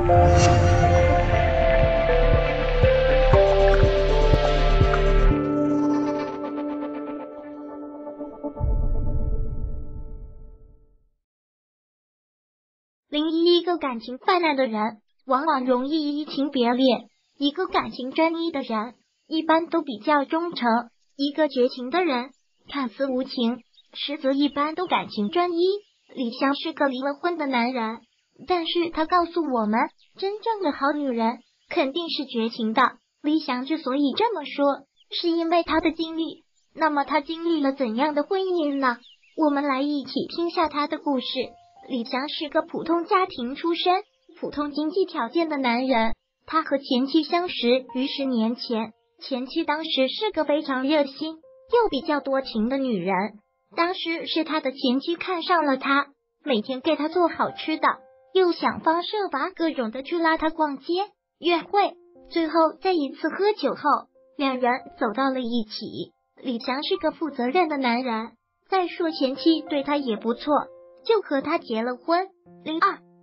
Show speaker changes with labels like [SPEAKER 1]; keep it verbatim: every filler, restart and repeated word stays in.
[SPEAKER 1] 零一，一个感情泛滥的人往往容易移情别恋，一个感情专一的人一般都比较忠诚，一个绝情的人看似无情，实则一般都感情专一。李湘是个离了婚的男人，但是他告诉我们，真正的好女人肯定是绝情的。李湘之所以这么说，是因为他的经历。那么他经历了怎样的婚姻呢？我们来一起听下他的故事。李湘是个普通家庭出身、普通经济条件的男人，他和前妻相识于十年前，前妻当时是个非常热心又比较多情的女人。当时是他的前妻看上了他，每天给他做好吃的，又想方设法各种的去拉他逛街约会，最后在一次喝酒后，两人走到了一起。李强是个负责任的男人，再说前妻对他也不错，就和他结了婚。零二，